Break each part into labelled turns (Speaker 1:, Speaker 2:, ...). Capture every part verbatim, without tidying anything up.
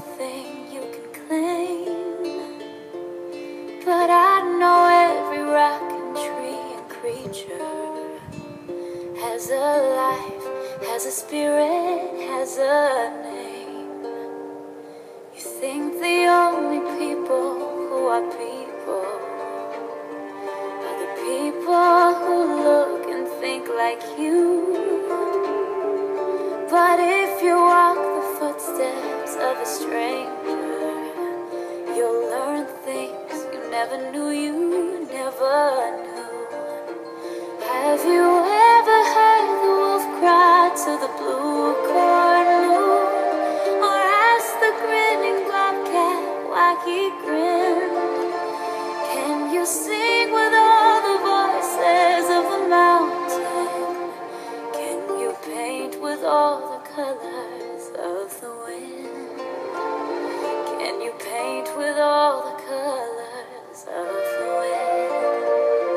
Speaker 1: everything you can claim, but I know every rock and tree and creature has a life, has a spirit, has a name. You think the only people who are people are the people who look and think like you. But if you walk the footsteps of a stranger, you'll learn things you never knew you never knew. Have you ever heard the wolf cry to the blue corn moon, or asked the grinning bobcat why he grinned? Can you sing with all the voices of the mountain? Can you paint with all the colors of the wind? Can you paint with all the colors of the wind?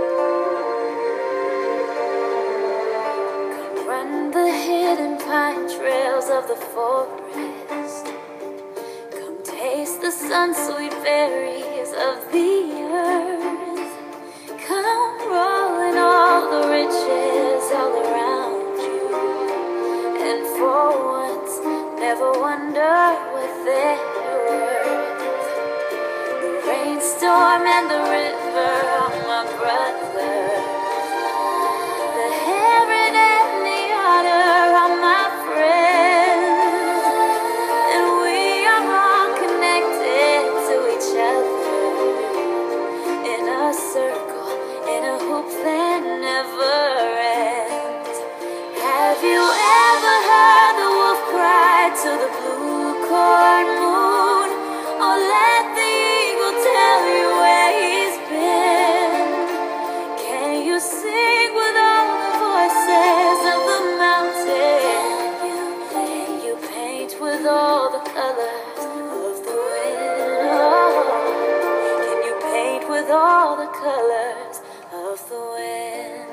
Speaker 1: Come run the hidden pine trails of the forest. Come taste the sun-sweet berries of the earth. Come roll in all the riches all around you, and for once never wonder what they're worth. The rainstorm and the river are my brothers. The heron and the otter are my friends, and we are all connected to each other in a circle, in a hoop that never ends. Have you ever heard the wolf cry to the blue corn moon, or let the eagle tell you where he's been? Can you sing with all the voices of the mountain? Can you paint with all the colors of the wind? Oh, can you paint with all the colors of the wind?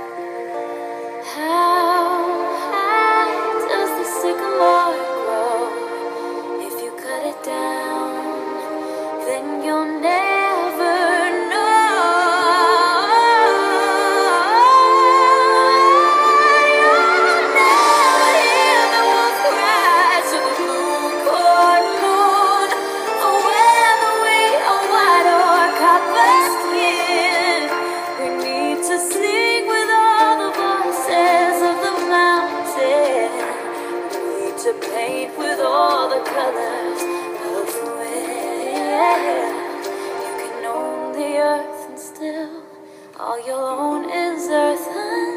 Speaker 1: How high does the sycamore grow? If you cut it down, then you'll never know. You'll never hear the wolf cry to the blue corn moon, or whether we are white or copper skin. We need to sing with all the voices of the mountain. We need to paint with all the colors of the wind. You can own the earth, and still all you'll own is earth.